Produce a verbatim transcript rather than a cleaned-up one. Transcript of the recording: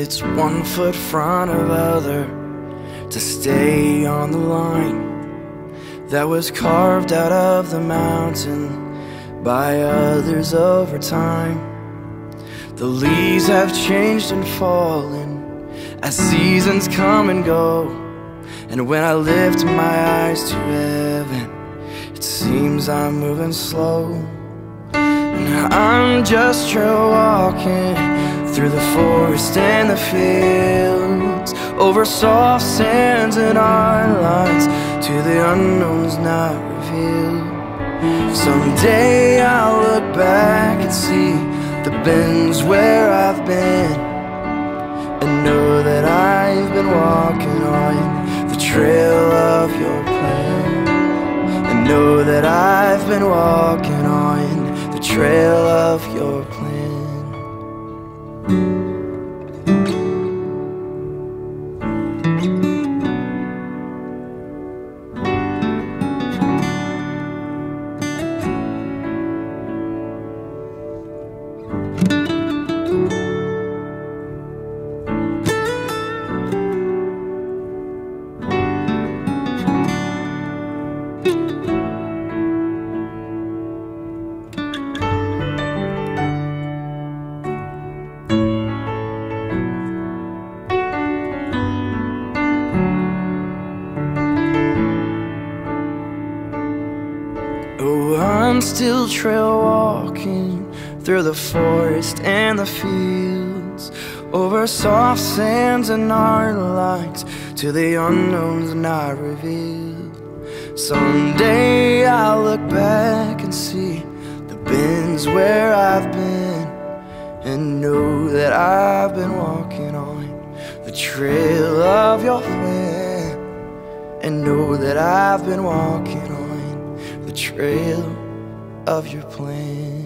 it's one foot front of other to stay on the line that was carved out of the mountain by others over time. The leaves have changed and fallen as seasons come and go, and when I lift my eyes to heaven, it seems I'm moving slow. And I'm just trail walking through the forest and the fields, over soft sands and iron lines, to the unknowns not revealed. Someday I'll look back and see the bends where I've been, and know that I've been walking on the trail of your plan, and know that I've been walking on the trail of your plan. Oh, I'm still trail walking through the forest and the fields, over soft sands and iron lines, to the unknowns not revealed. Someday I'll look back and see the bends where I've been, and know that I've been walking on the trail of your plan, and know that I've been walking on the trail of your plan.